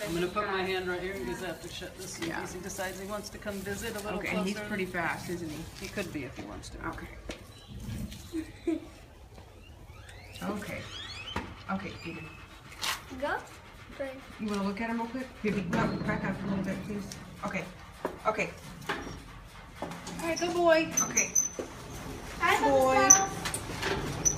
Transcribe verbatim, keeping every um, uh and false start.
I'm going to put my hand right here in case I have to shut this in Yeah. case he decides he wants to come visit a little Okay, closer. and he's pretty fast, isn't he? He could be if he wants to. Okay. Okay. Okay, Eden. Go. Play. You want to look at him real quick? Baby, go back up a little bit, please. Okay. Okay. All right, good boy. Okay. Hi, Boy. Mama.